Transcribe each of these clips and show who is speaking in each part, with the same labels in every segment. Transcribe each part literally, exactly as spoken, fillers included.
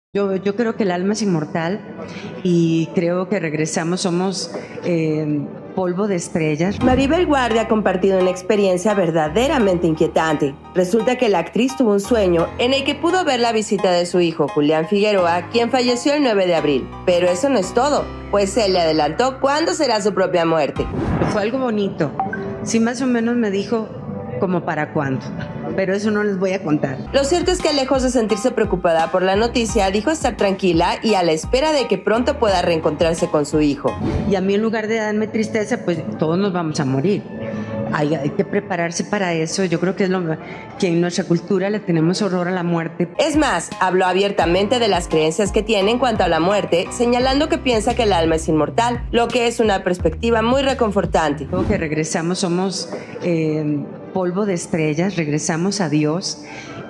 Speaker 1: Yo, yo creo que el alma es inmortal y creo que regresamos, somos eh, polvo de estrellas.
Speaker 2: Maribel Guardia ha compartido una experiencia verdaderamente inquietante. Resulta que la actriz tuvo un sueño en el que pudo ver la visita de su hijo, Julián Figueroa, quien falleció el nueve de abril. Pero eso no es todo, pues él le adelantó cuándo será su propia muerte.
Speaker 1: Fue algo bonito. Sí, más o menos me dijo como para cuándo, pero eso no les voy a contar.
Speaker 2: Lo cierto es que lejos de sentirse preocupada por la noticia, dijo estar tranquila y a la espera de que pronto pueda reencontrarse con su hijo.
Speaker 1: Y a mí, en lugar de darme tristeza, pues todos nos vamos a morir. Hay, hay que prepararse para eso. Yo creo que es lo que en nuestra cultura le tenemos horror a la muerte.
Speaker 2: Es más, habló abiertamente de las creencias que tiene en cuanto a la muerte, señalando que piensa que el alma es inmortal, lo que es una perspectiva muy reconfortante.
Speaker 1: Creo que regresamos, somos eh, polvo de estrellas, regresamos a Dios.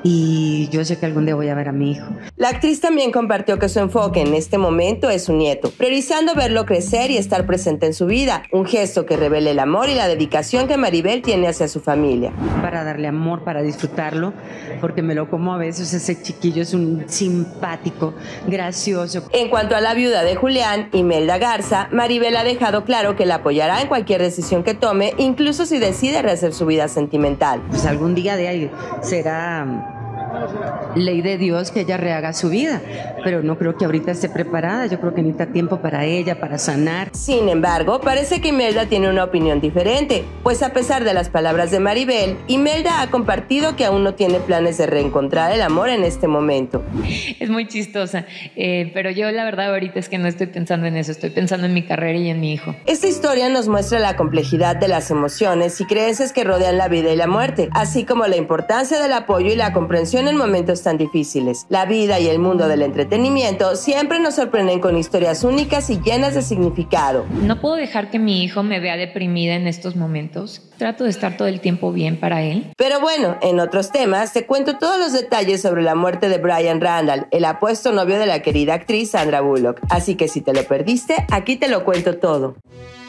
Speaker 1: Y yo sé que algún día voy a ver a mi hijo.
Speaker 2: La actriz también compartió que su enfoque en este momento es su nieto, priorizando verlo crecer y estar presente en su vida, un gesto que revela el amor y la dedicación que Maribel tiene hacia su familia.
Speaker 1: Para darle amor, para disfrutarlo, porque me lo como a veces. Ese chiquillo es un simpático, gracioso.
Speaker 2: En cuanto a la viuda de Julián, Imelda Garza, Maribel ha dejado claro que la apoyará en cualquier decisión que tome, incluso si decide rehacer su vida sentimental.
Speaker 1: Pues algún día de ahí será ley de Dios que ella rehaga su vida, pero no creo que ahorita esté preparada. Yo creo que necesita tiempo para ella, para sanar.
Speaker 2: Sin embargo, parece que Imelda tiene una opinión diferente, pues a pesar de las palabras de Maribel, Imelda ha compartido que aún no tiene planes de reencontrar el amor en este momento.
Speaker 3: Es muy chistosa, eh, pero yo la verdad ahorita es que no estoy pensando en eso, estoy pensando en mi carrera y en mi hijo.
Speaker 2: Esta historia nos muestra la complejidad de las emociones y creencias que rodean la vida y la muerte, así como la importancia del apoyo y la comprensión en momentos tan difíciles. La vida y el mundo del entretenimiento siempre nos sorprenden con historias únicas y llenas de significado.
Speaker 3: No puedo dejar que mi hijo me vea deprimida en estos momentos. Trato de estar todo el tiempo bien para él.
Speaker 2: Pero bueno, en otros temas te cuento todos los detalles sobre la muerte de Brian Randall, el apuesto novio de la querida actriz Sandra Bullock. Así que si te lo perdiste, aquí te lo cuento todo.